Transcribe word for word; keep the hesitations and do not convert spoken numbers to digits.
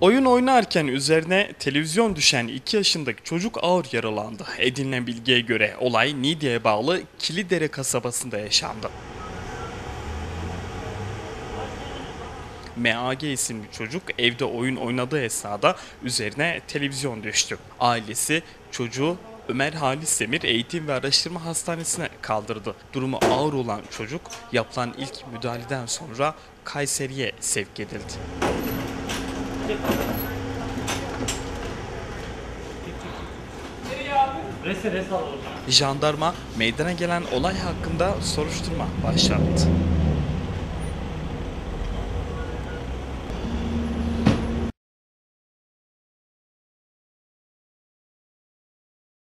Oyun oynarken üzerine televizyon düşen iki yaşındaki çocuk ağır yaralandı. Edinilen bilgiye göre olay Niğde'ye bağlı Kilidere kasabasında yaşandı. M A G isimli çocuk evde oyun oynadığı esnada üzerine televizyon düştü. Ailesi çocuğu Ömer Halis Demir Eğitim ve Araştırma Hastanesi'ne kaldırdı. Durumu ağır olan çocuk yapılan ilk müdahaleden sonra Kayseri'ye sevk edildi. Rese res al. Jandarma meydana gelen olay hakkında soruşturma başlattı.